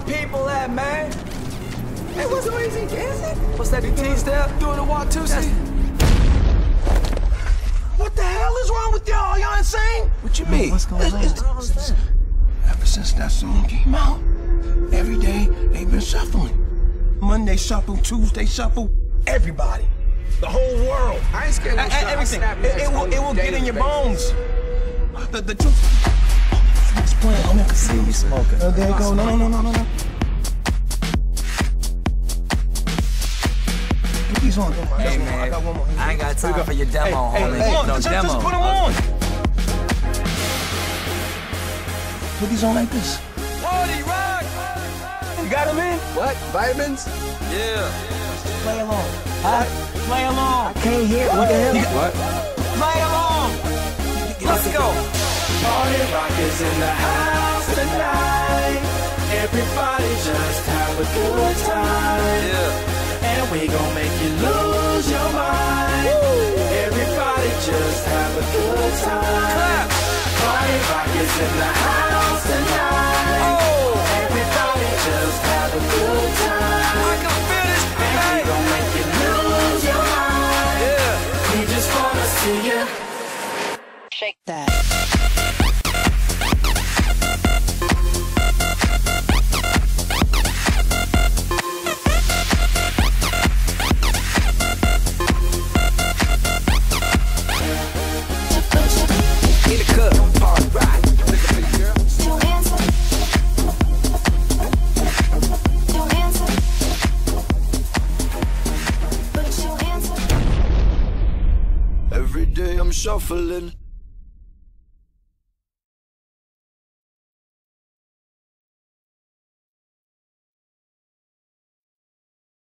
people at, man? Hey, what's so easy, is it? What's that, the T-step? Doing the walk too, see? What the hell is wrong with y'all? Y'all insane? What you mean? What's going on? Ever since that song came out, every day they've been shuffling. Monday shuffle, Tuesday shuffle, everybody. The whole world. I ain't scared of no Everything. It will get in your bones. The truth. It's playing. I can see you smoking. There you go. No. Put these on. Hey, man, I ain't got time for your demo, homie. No just demo. put them on. Put these on like this. Party rock! You got them in? What? Vitamins? Yeah. Play along. Huh? Play along. I can't hear. What the hell? What? Play along. Let's go. Party rock is in the house tonight. Everybody just have a good time. Yeah. And we gon' make you lose your mind. Everybody just have a good time. Party rock is in the house tonight. Everybody just have a good time. I can feel this. And we gon' make you lose your mind. Yeah. We just wanna see you shake that. In the club, party rock. Look at me, girl. Don't answer. Don't answer. But you answer. every day. I'm shuffling.